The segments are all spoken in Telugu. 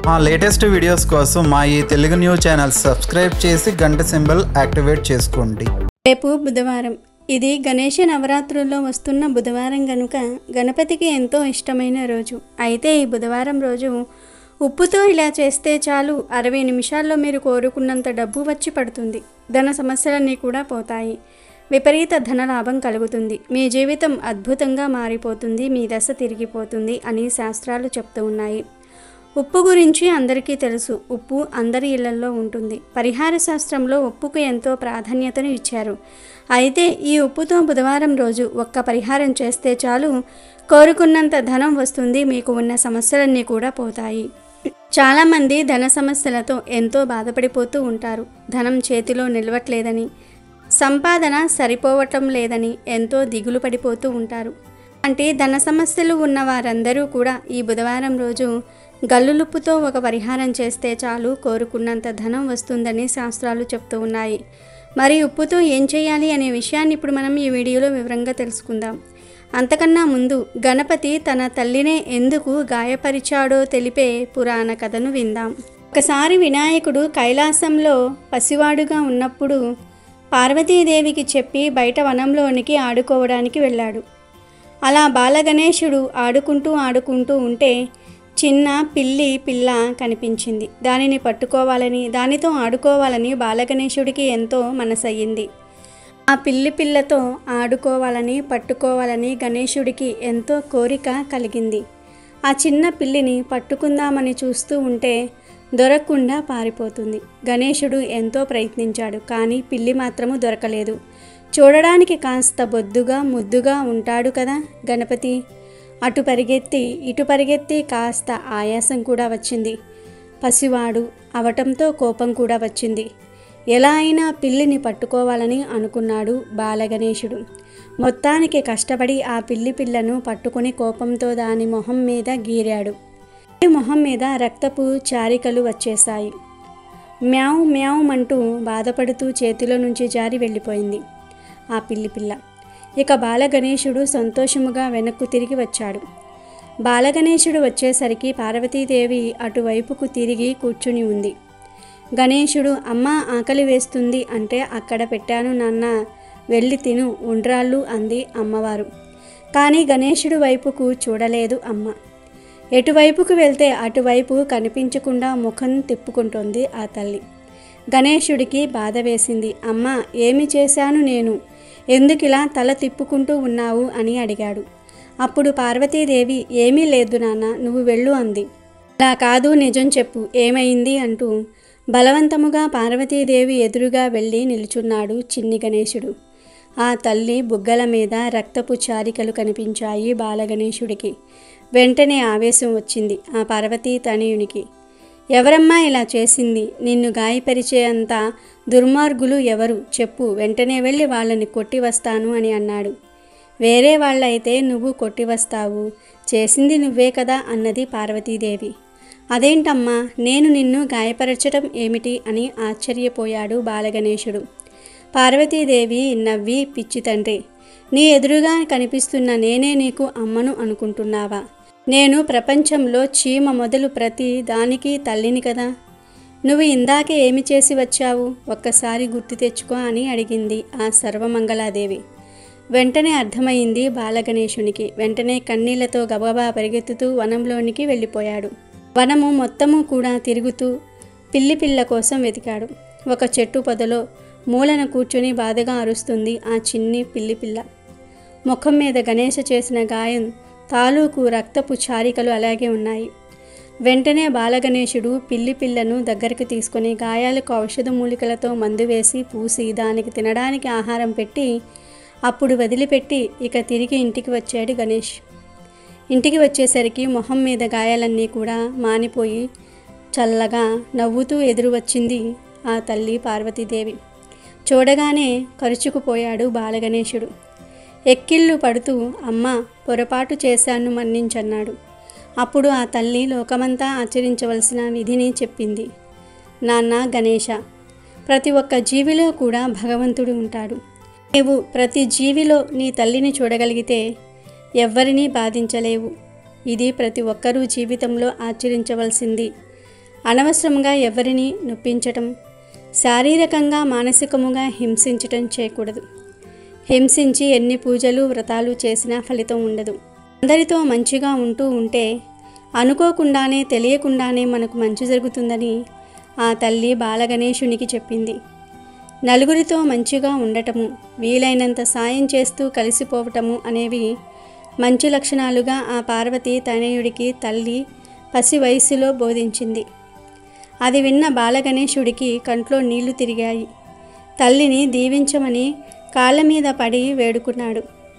మా లేటెస్ట్ వీడియోస్ కోసం మా ఈ తెలుగు న్యూస్ ఛానల్ సబ్స్క్రైబ్ చేసి గంట సింబల్ యాక్టివేట్ చేసుకోండి. రేపు బుధవారం. ఇది గణేష నవరాత్రుల్లో వస్తున్న బుధవారం కనుక గణపతికి ఎంతో ఇష్టమైన రోజు. అయితే ఈ బుధవారం రోజు ఉప్పుతో ఇలా చేస్తే చాలు 60 నిమిషాల్లో మీరు కోరుకున్నంత డబ్బు వచ్చి పడుతుంది. ధన సమస్యలన్నీ కూడా పోతాయి. విపరీత ధనలాభం కలుగుతుంది. మీ జీవితం అద్భుతంగా మారిపోతుంది. మీ దశ తిరిగిపోతుంది అని శాస్త్రాలు చెప్తూ ఉన్నాయి. ఉప్పు గురించి అందరికీ తెలుసు. ఉప్పు అందరి ఇళ్లల్లో ఉంటుంది. పరిహార శాస్త్రంలో ఉప్పుకు ఎంతో ప్రాధాన్యతను ఇచ్చారు. అయితే ఈ ఉప్పుతో బుధవారం రోజు ఒక్క పరిహారం చేస్తే చాలు కోరుకున్నంత ధనం వస్తుంది. మీకు ఉన్న సమస్యలన్నీ కూడా పోతాయి. చాలామంది ధన సమస్యలతో ఎంతో బాధపడిపోతూ ఉంటారు. ధనం చేతిలో నిలవట్లేదని, సంపాదన సరిపోవటం లేదని ఎంతో దిగులు పడిపోతూ ఉంటారు. అంటే ధన సమస్యలు ఉన్న వారందరూ కూడా ఈ బుధవారం రోజు గల్లులుప్పుతో ఒక పరిహారం చేస్తే చాలు కోరుకున్నంత ధనం వస్తుందని శాస్త్రాలు చెప్తూ ఉన్నాయి. మరి ఉప్పుతో ఏం చేయాలి అనే విషయాన్ని ఇప్పుడు మనం ఈ వీడియోలో వివరంగా తెలుసుకుందాం. అంతకన్నా ముందు గణపతి తన తల్లినే ఎందుకు గాయపరిచాడో తెలిపే పురాణ కథను విందాం. ఒకసారి వినాయకుడు కైలాసంలో పసివాడుగా ఉన్నప్పుడు పార్వతీదేవికి చెప్పి బయట వనంలోనికి ఆడుకోవడానికి వెళ్ళాడు. అలా బాలగణేశుడు ఆడుకుంటూ ఉంటే చిన్న పిల్ల కనిపించింది. దానిని పట్టుకోవాలని, దానితో ఆడుకోవాలని బాలగణేశుడికి ఎంతో మనసయ్యింది. ఆ పిల్లతో ఆడుకోవాలని, పట్టుకోవాలని గణేశుడికి ఎంతో కోరిక కలిగింది. ఆ చిన్న పిల్లిని పట్టుకుందామని చూస్తూ ఉంటే దొరకకుండా పారిపోతుంది. గణేశుడు ఎంతో ప్రయత్నించాడు, కానీ పిల్లి మాత్రము దొరకలేదు. చూడడానికి కాస్త బొద్దుగా ముద్దుగా ఉంటాడు కదా గణపతి. అటు ఇటు పరిగెత్తి కాస్త ఆయాసం కూడా వచ్చింది. పసివాడు అవటంతో కోపం కూడా వచ్చింది. ఎలా అయినా పిల్లిని పట్టుకోవాలని అనుకున్నాడు బాలగణేశుడు. మొత్తానికి కష్టపడి ఆ పిల్లను పట్టుకుని కోపంతో దాని మొహం మీద గీరాడు. మొహం మీద రక్తపు చారికలు వచ్చేశాయి. మ్యావ్ మ్యావ్ అంటూ బాధపడుతూ చేతిలో నుంచి జారి వెళ్ళిపోయింది ఆ పిల్ల. ఇక బాలగణేశుడు సంతోషముగా వెనక్కు తిరిగి వచ్చాడు. బాలగణేశుడు వచ్చేసరికి పార్వతీదేవి అటువైపుకు తిరిగి కూర్చుని ఉంది. గణేశుడు అమ్మ ఆకలి వేస్తుంది అంటే అక్కడ పెట్టాను నాన్న, వెళ్ళి తిను ఉండ్రాళ్ళు అంది అమ్మవారు. కానీ గణేశుడు వైపుకు చూడలేదు అమ్మ. ఎటువైపుకు వెళ్తే అటువైపు కనిపించకుండా ముఖం తిప్పుకుంటోంది ఆ తల్లి. గణేశుడికి బాధ వేసింది. అమ్మ ఏమి చేశాను నేను, ఎందుకిలా తల తిప్పుకుంటూ ఉన్నావు అని అడిగాడు. అప్పుడు పార్వతీదేవి ఏమీ లేదు నాన్న, నువ్వు వెళ్ళు అంది. అలా కాదు, నిజం చెప్పు, ఏమైంది అంటూ బలవంతముగా పార్వతీదేవి ఎదురుగా వెళ్ళి నిలుచున్నాడు చిన్ని గణేశుడు. ఆ తల్లి బుగ్గల మీద రక్తపు చారికలు కనిపించాయి బాలగణేశుడికి. వెంటనే ఆవేశం వచ్చింది ఆ పార్వతీ తనయునికి. ఎవరమ్మా ఇలా చేసింది? నిన్ను గాయపరిచే అంత దుర్మార్గులు ఎవరు చెప్పు, వెంటనే వెళ్ళి వాళ్ళని కొట్టి వస్తాను అని అన్నాడు. వేరే వాళ్ళైతే నువ్వు కొట్టి వస్తావు, చేసింది నువ్వే కదా అన్నది పార్వతీదేవి. అదేంటమ్మా, నేను నిన్ను గాయపరచటం ఏమిటి అని ఆశ్చర్యపోయాడు బాలగణేశుడు. పార్వతీదేవి నవ్వి, పిచ్చి తండ్రి, నీ ఎదురుగా కనిపిస్తున్న నేనే నీకు అమ్మను అనుకుంటున్నావా? నేను ప్రపంచంలో చీమ మొదలు ప్రతి దానికి తల్లిని కదా. నువ్వు ఇందాకే ఏమి చేసి వచ్చావు, ఒక్కసారి గుర్తు తెచ్చుకో అని అడిగింది ఆ సర్వమంగళాదేవి. వెంటనే అర్థమైంది బాలగణేశునికి. వెంటనే కన్నీళ్లతో గబగబా పరిగెత్తుతూ వనంలోనికి వెళ్ళిపోయాడు. వనము మొత్తము కూడా తిరుగుతూ పిల్ల కోసం వెతికాడు. ఒక చెట్టు పొదలో మూలన కూర్చొని బాధగా అరుస్తుంది ఆ చిన్ని పిల్ల. ముఖం మీద గణేశ చేసిన గాయం తాలూకు రక్తపు చారికలు అలాగే ఉన్నాయి. వెంటనే బాలగణేశుడు పిల్లను దగ్గరికి తీసుకొని గాయాలకు ఔషధ మూలికలతో మందు వేసి పూసి దానికి తినడానికి ఆహారం పెట్టి అప్పుడు వదిలిపెట్టి ఇక తిరిగి ఇంటికి వచ్చాడు గణేష్. ఇంటికి వచ్చేసరికి మొహం మీద గాయాలన్నీ కూడా మానిపోయి చల్లగా నవ్వుతూ ఎదురు వచ్చింది ఆ తల్లి పార్వతీదేవి. చూడగానే కరుచుకుపోయాడు బాలగణేశుడు. ఎక్కిళ్ళు పడుతూ అమ్మ పొరపాటు చేశాను మన్నించన్నాడు. అప్పుడు ఆ తల్లి లోకమంతా ఆచరించవలసిన విధిని చెప్పింది. నాన్న గణేశ, ప్రతి ఒక్క జీవిలో కూడా భగవంతుడు ఉంటాడు. నీవు ప్రతి జీవిలో నీ తల్లిని చూడగలిగితే ఎవ్వరినీ బాధించలేవు. ఇది ప్రతి ఒక్కరూ జీవితంలో ఆచరించవలసింది అనవసరంగా ఎవరిని నొప్పించటం, శారీరకంగా మానసికముగా హింసించటం చేయకూడదు. హింసించి ఎన్ని పూజలు వ్రతాలు చేసినా ఫలితం ఉండదు. అందరితో మంచిగా ఉంటూ ఉంటే అనుకోకుండానే తెలియకుండానే మనకు మంచి జరుగుతుందని ఆ తల్లి బాలగణేశునికి చెప్పింది. నలుగురితో మంచిగా ఉండటము, వీలైనంత సాయం చేస్తూ కలిసిపోవటము అనేవి మంచి లక్షణాలుగా ఆ పార్వతీ తనయుడికి తల్లి పసి వయస్సులో బోధించింది. అది విన్న బాలగణేశుడికి కంట్లో నీళ్లు తిరిగాయి. తల్లిని దీవించమని కాళ్ళ మీద పడి వేడుకున్నాడు.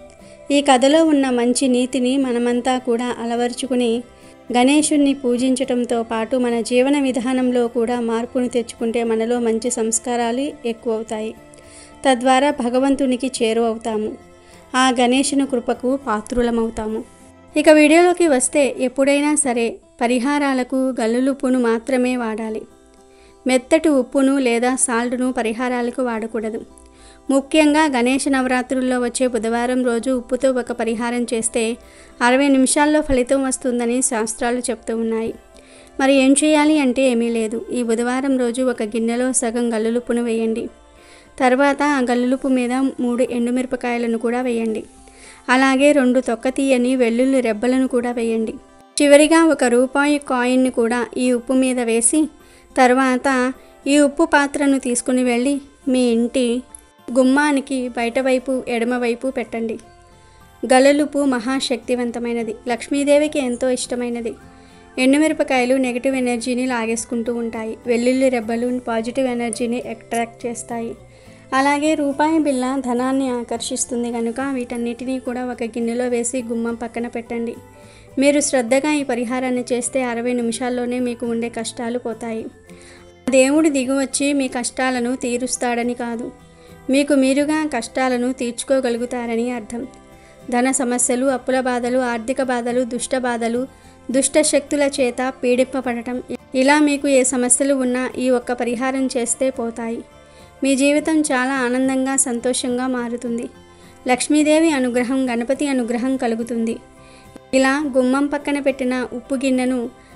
ఈ కథలో ఉన్న మంచి నీతిని మనమంతా కూడా అలవరుచుకుని గణేశుణ్ణి పూజించటంతో పాటు మన జీవన విధానంలో కూడా మార్పును తెచ్చుకుంటే మనలో మంచి సంస్కారాలు ఎక్కువవుతాయి. తద్వారా భగవంతునికి చేరువవుతాము. ఆ గణేశుని కృపకు పాత్రులమవుతాము. ఇక వీడియోలోకి వస్తే, ఎప్పుడైనా సరే పరిహారాలకు గల్లులుప్పును మాత్రమే వాడాలి. మెత్తటి ఉప్పును లేదా సాల్ట్ను పరిహారాలకు వాడకూడదు. ముఖ్యంగా గణేష నవరాత్రుల్లో వచ్చే బుధవారం రోజు ఉప్పుతో ఒక పరిహారం చేస్తే 60 నిమిషాల్లో ఫలితం వస్తుందని శాస్త్రాలు చెప్తూ ఉన్నాయి. మరి ఏం చేయాలి అంటే ఏమీ లేదు. ఈ బుధవారం రోజు ఒక గిన్నెలో సగం గల్లులుప్పును వేయండి. తర్వాత ఆ గల్లులుప్పు మీద 3 ఎండుమిరపకాయలను కూడా వేయండి. అలాగే 2 తొక్క తీయని వెల్లుల్లి రెబ్బలను కూడా వేయండి. చివరిగా ₹1 కాయిన్ను కూడా ఈ ఉప్పు మీద వేసి తర్వాత ఈ ఉప్పు పాత్రను తీసుకుని వెళ్ళి మీ ఇంటి గుమ్మానికి బయటవైపు ఎడమవైపు పెట్టండి. గల్లులుప్పు మహాశక్తివంతమైనది, లక్ష్మీదేవికి ఎంతో ఇష్టమైనది. ఎండుమిరపకాయలు నెగిటివ్ ఎనర్జీని లాగేసుకుంటూ ఉంటాయి. వెల్లుల్లి రెబ్బలు పాజిటివ్ ఎనర్జీని అట్రాక్ట్ చేస్తాయి. అలాగే రూపాయి బిళ్ళ ధనాన్ని ఆకర్షిస్తుంది కనుక వీటన్నిటినీ కూడా ఒక గిన్నెలో వేసి గుమ్మం పక్కన పెట్టండి. మీరు శ్రద్ధగా ఈ పరిహారాన్ని చేస్తే 60 నిమిషాల్లోనే మీకు ఉండే కష్టాలు పోతాయి. దేవుడు దిగివచ్చి మీ కష్టాలను తీరుస్తాడని కాదు, మీకు మీరుగా కష్టాలను తీర్చుకోగలుగుతారని అర్థం. ధన సమస్యలు, అప్పుల బాధలు, ఆర్థిక బాధలు, దుష్ట బాధలు, దుష్ట శక్తుల చేత పీడింపబడటం, ఇలా మీకు ఏ సమస్యలు ఉన్నా ఈ ఒక్క పరిహారం చేస్తే పోతాయి. మీ జీవితం చాలా ఆనందంగా సంతోషంగా మారుతుంది. లక్ష్మీదేవి అనుగ్రహం, గణపతి అనుగ్రహం కలుగుతుంది. ఇలా గుమ్మం పక్కన పెట్టిన ఉప్పు గిన్నెను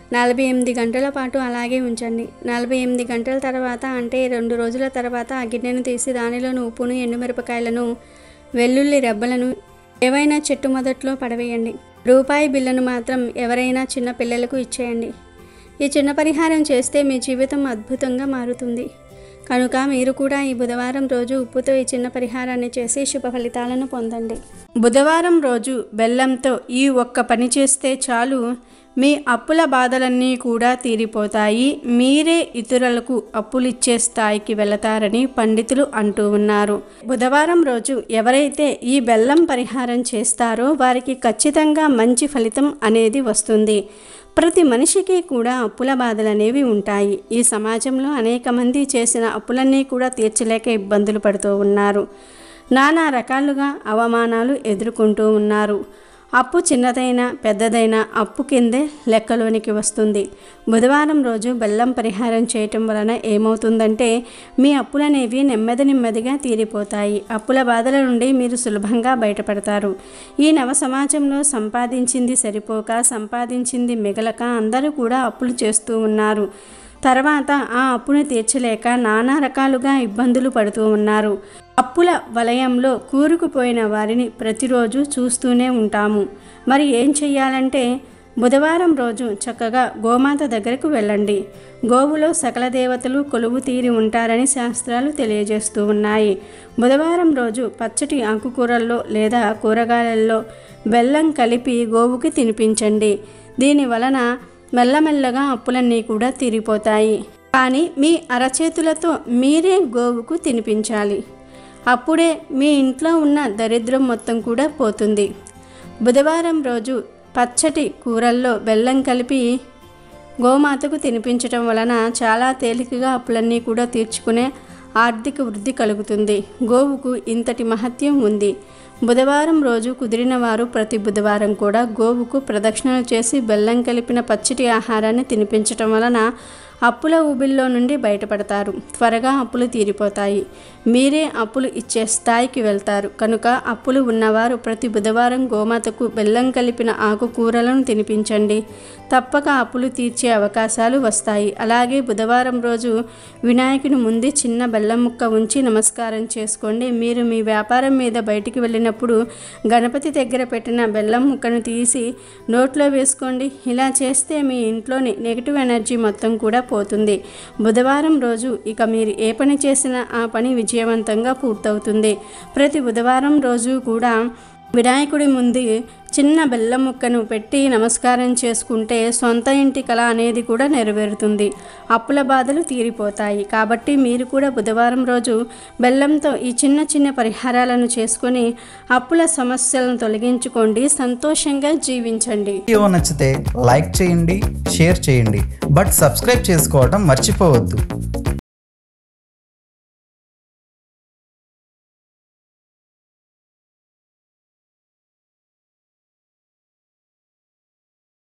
48 గంటల పాటు అలాగే ఉంచండి. 48 గంటల తర్వాత అంటే 2 రోజుల తర్వాత ఆ గిన్నెను తీసి దానిలోని ఉప్పును, ఎండుమిరపకాయలను, వెల్లుల్లి రెబ్బలను ఏవైనా చెట్టు మొదట్లో పడవేయండి. రూపాయి బిళ్ళను మాత్రం ఎవరైనా చిన్న పిల్లలకు ఇచ్చేయండి. ఈ చిన్న పరిహారం చేస్తే మీ జీవితం అద్భుతంగా మారుతుంది. కనుక మీరు కూడా ఈ బుధవారం రోజు ఉప్పుతో ఈ చిన్న పరిహారాన్ని చేసి శుభ ఫలితాలను పొందండి. బుధవారం రోజు బెల్లంతో ఈ ఒక్క పని చేస్తే చాలు, మీ అప్పుల బాధలన్నీ కూడా తీరిపోతాయి. మీరే ఇతరులకు అప్పులిచ్చే స్థాయికి వెళతారని పండితులు అంటూ ఉన్నారు. బుధవారం రోజు ఎవరైతే ఈ బెల్లం పరిహారం చేస్తారో వారికి ఖచ్చితంగా మంచి ఫలితం అనేది వస్తుంది. ప్రతి మనిషికి కూడా అప్పుల బాధలు అనేవి ఉంటాయి. ఈ సమాజంలో అనేక మంది చేసిన అప్పులన్నీ కూడా తీర్చలేక ఇబ్బందులు పడుతూ ఉన్నారు. నానా రకాలుగా అవమానాలు ఎదుర్కొంటూ ఉన్నారు. అప్పు చిన్నదైనా పెద్దదైనా అప్పు కిందే లెక్కలోనికి వస్తుంది. బుధవారం రోజు బెల్లం పరిహారం చేయటం వలన ఏమవుతుందంటే మీ అప్పులనేవి నెమ్మదిగా తీరిపోతాయి. అప్పుల బాధల నుండి మీరు సులభంగా బయటపడతారు. ఈ నవ సమాజంలో సంపాదించింది సరిపోక, సంపాదించింది మిగలక అందరూ కూడా అప్పులు చేస్తూ ఉన్నారు. తర్వాత ఆ అప్పును తీర్చలేక నానా రకాలుగా ఇబ్బందులు పడుతూ ఉన్నారు. అప్పుల వలయంలో కూరుకుపోయిన వారిని ప్రతిరోజు చూస్తూనే ఉంటాము. మరి ఏం చెయ్యాలంటే బుధవారం రోజు చక్కగా గోమాత దగ్గరకు వెళ్ళండి. గోవులో సకల దేవతలు కొలువు తీరి ఉంటారని శాస్త్రాలు తెలియజేస్తూ ఉన్నాయి. బుధవారం రోజు పచ్చటి ఆకుకూరల్లో లేదా కూరగాయలలో బెల్లం కలిపి గోవుకి తినిపించండి. దీని వలన మెల్లమెల్లగా అప్పులన్నీ కూడా తీరిపోతాయి. కానీ మీ అరచేతులతో మీరే గోవుకు తినిపించాలి. అప్పుడే మీ ఇంట్లో ఉన్న దరిద్రం మొత్తం కూడా పోతుంది. బుధవారం రోజు పచ్చటి కూరల్లో బెల్లం కలిపి గోమాతకు తినిపించటం వలన చాలా తేలికగా అప్పులన్నీ కూడా తీర్చుకునే ఆర్థిక వృద్ధి కలుగుతుంది. గోవుకు ఇంతటి మహత్యం ఉంది. బుధవారం రోజు కుదిరిన వారు ప్రతి బుధవారం కూడా గోవుకు ప్రదక్షిణలు చేసి బెల్లం కలిపిన పచ్చటి ఆహారాన్ని తినిపించటం వలన అప్పుల ఊబిల్లో నుండి బయటపడతారు. త్వరగా అప్పులు తీరిపోతాయి. మీరే అప్పులు ఇచ్చే స్థాయికి వెళ్తారు. కనుక అప్పులు ఉన్నవారు ప్రతి బుధవారం గోమాతకు బెల్లం కలిపిన ఆకుకూరలను తినిపించండి. తప్పక అప్పులు తీర్చే అవకాశాలు వస్తాయి. అలాగే బుధవారం రోజు వినాయకుని ముందు చిన్న బెల్లం ముక్క ఉంచి నమస్కారం చేసుకోండి. మీరు మీ వ్యాపారం మీద బయటికి వెళ్ళినప్పుడు గణపతి దగ్గర పెట్టిన బెల్లం ముక్కను తీసి నోట్లో వేసుకోండి. ఇలా చేస్తే మీ ఇంట్లోని నెగిటివ్ ఎనర్జీ మొత్తం కూడా పోతుంది. బుధవారం రోజు ఇక మీరు ఏ పని చేసినా ఆ పని విజయవంతంగా పూర్తవుతుంది. ప్రతి బుధవారం రోజు కూడా వినాయకుడి ముందు చిన్న బెల్లం ముక్కను పెట్టి నమస్కారం చేసుకుంటే సొంత ఇంటి కళ అనేది కూడా నెరవేరుతుంది. అప్పుల బాధలు తీరిపోతాయి. కాబట్టి మీరు కూడా బుధవారం రోజు బెల్లంతో ఈ చిన్న చిన్న పరిహారాలను చేసుకొని అప్పుల సమస్యలను తొలగించుకోండి. సంతోషంగా జీవించండి. వీడియో నచ్చితే లైక్ చేయండి, షేర్ చేయండి, బట్ సబ్స్క్రైబ్ చేసుకోవడం మర్చిపోవద్దు.